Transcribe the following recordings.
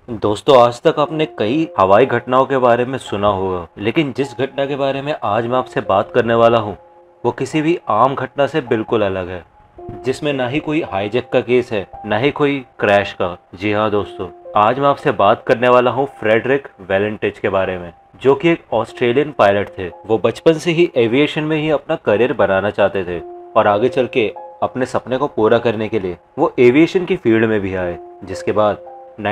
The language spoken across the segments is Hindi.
दोस्तों, आज तक आपने कई हवाई घटनाओं के बारे में सुना होगा, लेकिन जिस घटना के बारे में आज मैं आपसे बात करने वाला हूँ वो किसी भी आम घटना से बिल्कुल अलग है, जिसमें ना ही कोई हाईजैक का केस है, ना ही कोई क्रैश का। जी हाँ दोस्तों, आज मैं आपसे बात करने वाला हूँ फ्रेडरिक वेलेंटिच के बारे में, जो कि एक ऑस्ट्रेलियन पायलट थे। वो बचपन से ही एविएशन में ही अपना करियर बनाना चाहते थे और आगे चल के अपने सपने को पूरा करने के लिए वो एविएशन की फील्ड में भी आए, जिसके बाद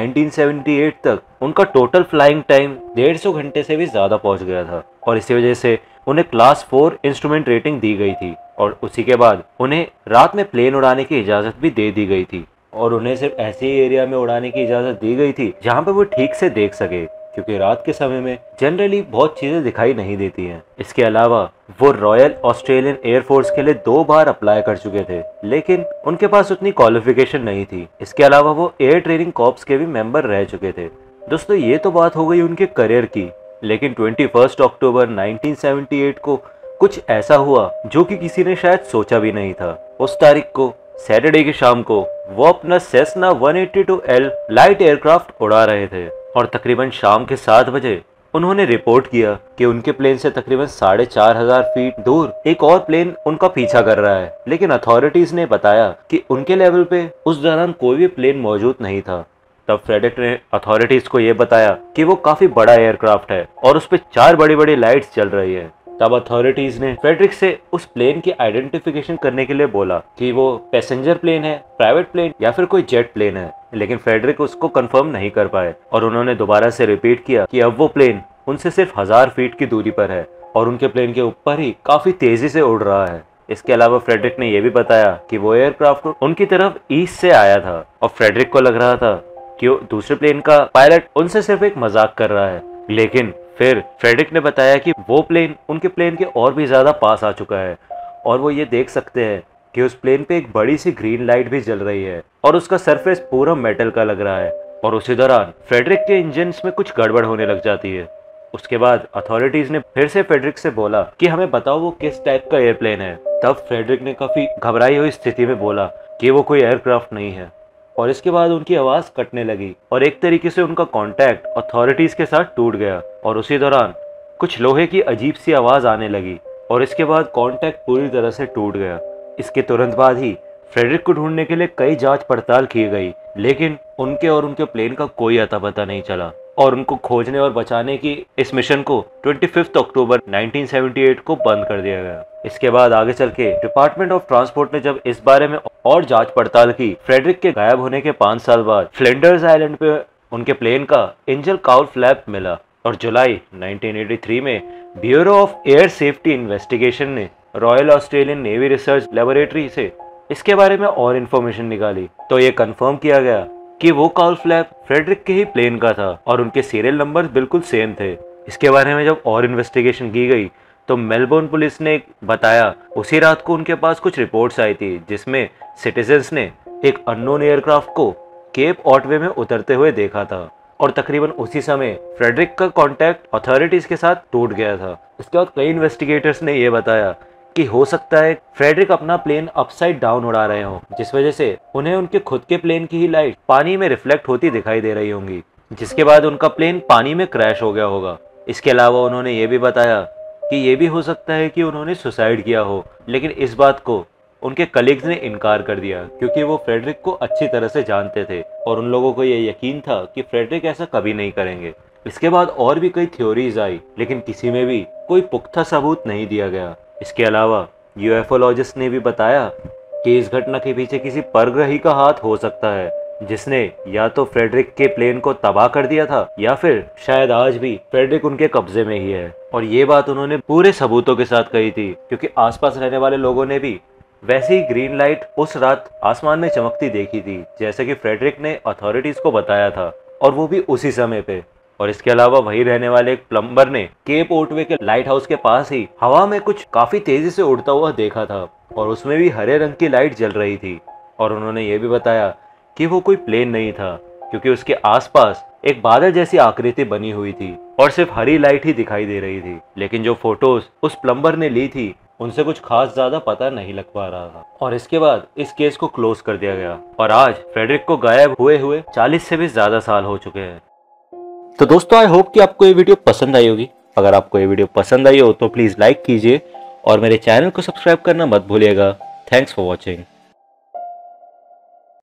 1978 तक उनका टोटल फ्लाइंग टाइम 150 घंटे से भी ज़्यादा पहुंच गया था और इसी वजह से उन्हें क्लास 4 इंस्ट्रूमेंट रेटिंग दी गई थी और उसी के बाद उन्हें रात में प्लेन उड़ाने की इजाज़त भी दे दी गई थी और उन्हें सिर्फ ऐसे ही एरिया में उड़ाने की इजाज़त दी गई थी जहां पर वो ठीक से देख सके, क्योंकि रात के समय में जनरली बहुत चीज़ें दिखाई नहीं देती हैं। इसके अलावा वो रॉयल ऑस्ट्रेलियन एयरफोर्स के लिए 2 बार अप्लाई कर चुके थे, लेकिन उनके पास उतनी क्वालिफिकेशन नहीं थी। इसके अलावा वो एयर ट्रेनिंग कॉर्प्स के भी मेंबर रह चुके थे। दोस्तों, ये तो बात हो गई उनके करियर की, लेकिन 21 अक्टूबर 1978 को कुछ ऐसा हुआ जो कि किसी ने शायद सोचा भी नहीं था। उस तारीख को सैटरडे की शाम को वो अपना सेस्ना 182L लाइट एयरक्राफ्ट उड़ा रहे थे और तकरीबन शाम के 7 बजे उन्होंने रिपोर्ट किया कि उनके प्लेन से तकरीबन 4,500 फीट दूर एक और प्लेन उनका पीछा कर रहा है, लेकिन अथॉरिटीज ने बताया कि उनके लेवल पे उस दौरान कोई भी प्लेन मौजूद नहीं था। तब फ्रेडरिक ने अथॉरिटीज को यह बताया कि वो काफी बड़ा एयरक्राफ्ट है और उस पर 4 बड़ी बड़ी लाइट्स चल रही है। तब अथॉरिटीज ने फ्रेडरिक से उस प्लेन की आइडेंटिफिकेशन करने के लिए बोला कि वो पैसेंजर प्लेन है, प्राइवेट प्लेन या फिर कोई जेट प्लेन है, लेकिन फ्रेडरिक उसको कंफर्म नहीं कर पाए और उन्होंने दोबारा से रिपीट किया कि अब वो प्लेन उनसे सिर्फ 1000 फीट की दूरी पर है और उनके प्लेन के ऊपर ही काफी तेजी से उड़ रहा है। इसके अलावा फ्रेडरिक ने यह भी बताया कि वो एयरक्राफ्ट उनकी तरफ ईस्ट से आया था और फ्रेडरिक को लग रहा था कि दूसरे प्लेन का पायलट उनसे सिर्फ एक मजाक कर रहा है, लेकिन फिर फ्रेडरिक ने बताया कि वो प्लेन उनके प्लेन के और भी ज्यादा पास आ चुका है और वो ये देख सकते हैं कि उस प्लेन पे एक बड़ी सी ग्रीन लाइट भी जल रही है और उसका सरफेस पूरा मेटल का लग रहा है। और उसी दौरान फ्रेडरिक के इंजन में कुछ गड़बड़ होने लग जाती है। उसके बाद अथॉरिटीज ने फिर से फ्रेडरिक से बोला कि हमें बताओ वो किस टाइप का एयरप्लेन है। तब फ्रेडरिक ने काफी घबराई हुई स्थिति में बोला कि वो कोई एयरक्राफ्ट नहीं है और इसके बाद उनकी आवाज कटने लगी और एक तरीके से उनका कांटेक्ट अथॉरिटीज के साथ टूट गया और उसी दौरान कुछ लोहे की अजीब सी आवाज आने लगी और इसके बाद कांटेक्ट पूरी तरह से टूट गया। इसके तुरंत बाद ही फ्रेडरिक को ढूंढने के लिए कई जांच पड़ताल की गई, लेकिन उनके और उनके प्लेन का कोई अता पता नहीं चला और उनको खोजने और बचाने की इस मिशन को 25 अक्टूबर 1978 को बंद कर दिया गया। इसके बाद आगे चल के डिपार्टमेंट ऑफ ट्रांसपोर्ट ने जब इस बारे में और जांच पड़ताल की, फ्रेडरिक के गायब होने के 5 साल बाद फ्लिंडर्स आइलैंड पे उनके प्लेन का इंजन काउल फ्लैप मिला और जुलाई 1983 में Bureau of Air Safety Investigation ने Royal Australian Navy Research Laboratory से इसके बारे में और इन्फॉर्मेशन निकाली, तो ये कंफर्म किया गया कि वो काउल फ्लैप फ्रेडरिक के ही प्लेन का था और उनके सीरियल नंबर बिल्कुल सेम थे। इसके बारे में जब और इन्वेस्टिगेशन की गई तो मेलबोर्न पुलिस ने बताया उसी रात को उनके पास कुछ रिपोर्ट्स आई थी जिसमें सिटीजन्स ने एक अननोन एयरक्राफ्ट को केप ऑटवे में उतरते हुए देखा था और तकरीबन उसी समय फ्रेडरिक का कांटेक्ट अथॉरिटीज के साथ टूट गया था। इसके बाद कई इन्वेस्टिगेटर्स ने यह बताया कि हो सकता है फ्रेडरिक अपना प्लेन अपसाइड डाउन उड़ा रहे हों, जिस वजह से उन्हें उनके खुद के प्लेन की ही लाइट पानी में रिफ्लेक्ट होती दिखाई दे रही होंगी, जिसके बाद उनका प्लेन पानी में क्रैश हो गया होगा। इसके अलावा उन्होंने ये भी बताया कि ये भी हो सकता है कि उन्होंने सुसाइड किया हो, लेकिन इस बात को उनके कलीग्स ने इनकार कर दिया क्योंकि वो फ्रेडरिक को अच्छी तरह से जानते थे और उन लोगों को ये यकीन था कि फ्रेडरिक ऐसा कभी नहीं करेंगे। इसके बाद और भी कई थ्योरीज आई, लेकिन किसी में भी कोई पुख्ता सबूत नहीं दिया गया। इसके अलावा यूएफओलॉजिस्ट ने भी बताया कि इस घटना के पीछे किसी परग्रही का हाथ हो सकता है, जिसने या तो फ्रेडरिक के प्लेन को तबाह कर दिया था या फिर शायद आज भी फ्रेडरिक उनके कब्जे में ही है। और ये बात उन्होंने पूरे सबूतों के साथ कही थी क्योंकि आसपास रहने वाले लोगों ने भी वैसे ही ग्रीन लाइट उस रात आसमान में चमकती देखी थी जैसे कि फ्रेडरिक ने अथॉरिटीज को बताया था, और वो भी उसी समय पे। और इसके अलावा वही रहने वाले एक प्लम्बर ने केप ओटवे के लाइट हाउस के पास ही हवा में कुछ काफी तेजी से उड़ता हुआ देखा था और उसमें भी हरे रंग की लाइट जल रही थी। और उन्होंने ये भी बताया कि वो कोई प्लेन नहीं था क्योंकि उसके आसपास एक बादल जैसी आकृति बनी हुई थी और सिर्फ हरी लाइट ही दिखाई दे रही थी। लेकिन जो फोटोज उस प्लम्बर ने ली थी उनसे कुछ खास ज़्यादा पता नहीं लग पा रहा था और इसके बाद इस केस को क्लोज कर दिया गया और आज फ्रेडरिक को गायब हुए 40 से भी ज़्यादा साल हो चुके हैं। तो दोस्तों आई होप कि आपको ये वीडियो पसंद आई होगी। अगर आपको ये वीडियो पसंद आई हो तो प्लीज़ लाइक कीजिए और मेरे चैनल को सब्सक्राइब करना मत भूलिएगा। Thanks for watching.